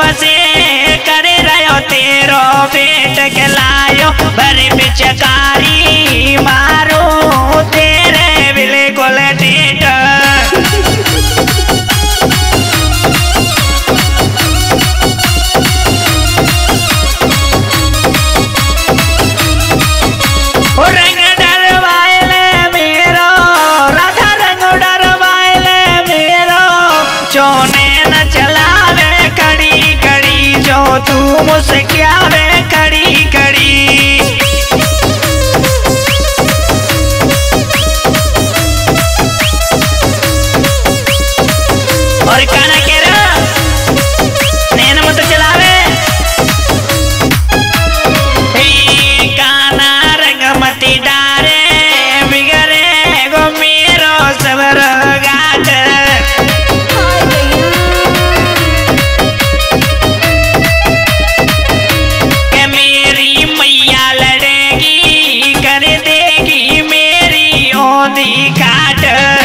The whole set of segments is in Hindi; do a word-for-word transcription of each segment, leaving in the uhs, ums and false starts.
से करे रहो तेरो बेट के लायो भरी पिचकारी मारो तेरे बिल्कुल टेट रंग डरवाइले मेरो राधा रंग डरवाइले मेरो चोने न चलावे कड़ी कड़ी जो तू मुझसे क्या वे कड़ी कड़ी और काना के रा नैन मत चलावे हे काना रंग मती डारे बिगड़े गो मेरो सबर गाट के मेरी मैया लड़ेगी कर देगी मेरी ओंधी काट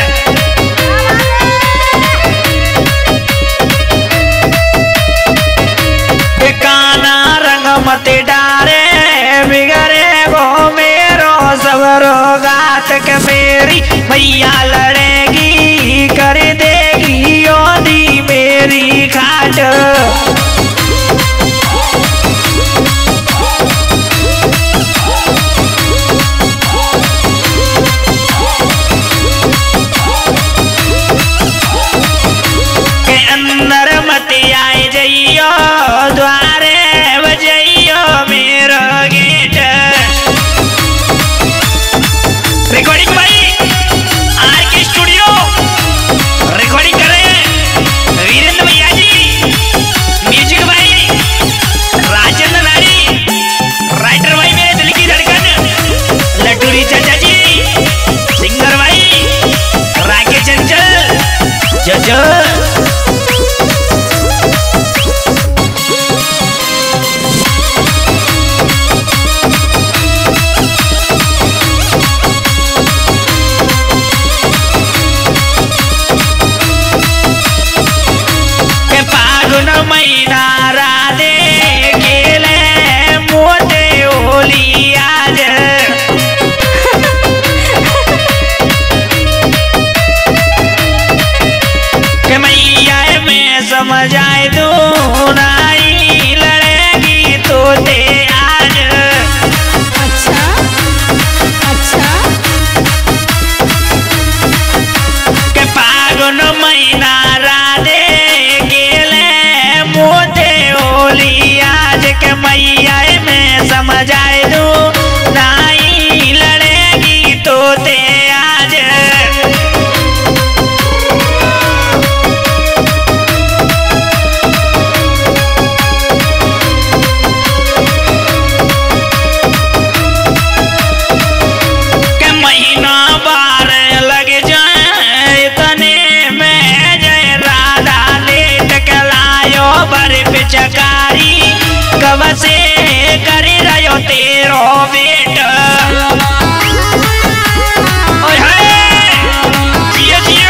काना रंग मत डारे बिगड़े गो मेरो सवरो गात के मेरी मैया लड़ेगी कर देगी ओंधी मेरी खाट के अंदर मत आए जइयो द्वारे बजइयो मेरो गेट रिकॉर्डिंग भाई आर के स्टूडियो रिकॉर्डिंग कर रहे हैं वीरेंद्र भैया जी म्यूजिक भाई राजेंद्र नारी राइटर भाई मेरे दिल की धड़कन लड्डूरी चाचा जी सिंगर भाई राकेश चंचल जजो महीना राधे खेले मोटे होली आज के मैया में समझ आए तू नाई लड़ेगी तो ते आज अच्छा अच्छा के फागुन महीना राधे मोटे होली आज के मैया में समझ आए तू नाई लड़ेगी तो ते आज के महीना बार लग जाए इतने में जय राधा लेट के लायो भरी पिचकारी कब से कर रहो तेरो बेट ओए हाय जियो जियो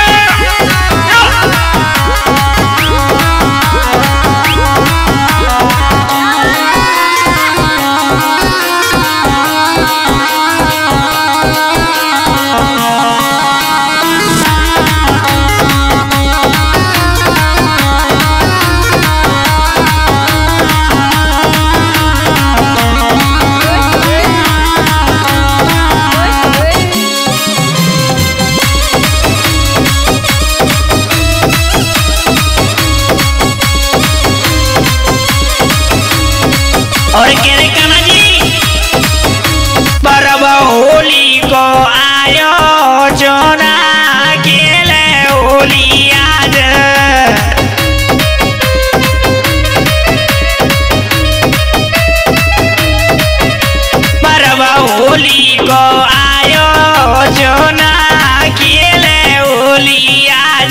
और केरे काना जी परब होली को आयो जोना खेले होली आज परब होली को आयो जोना खेले होली आज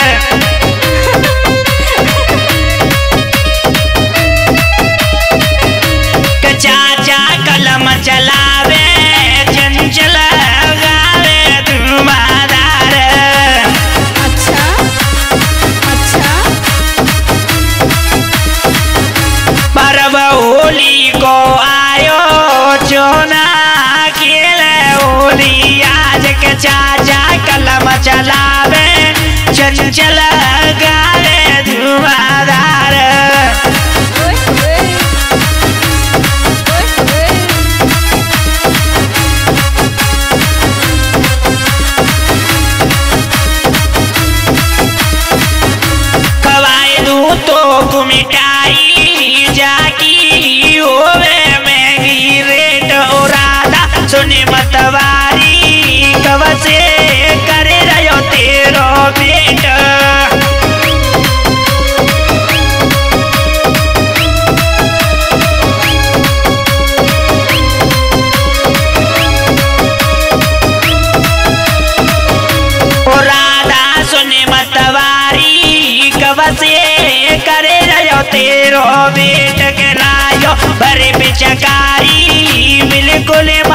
चाचा कलम चलावे चंचल गावे धुआंधार अच्छा अच्छा चाचा कलम चलावे चंचल गावे धुआंधार। खवाए दू तो मिठाई जाकी होवे महंगी रेट राधा सुने मतवारी कब से करे रहो तेरो बेट। राधा सुने मतवारी कब से करे रहो तेरो बेट के लायो भरे पिचकारी बिल्कुल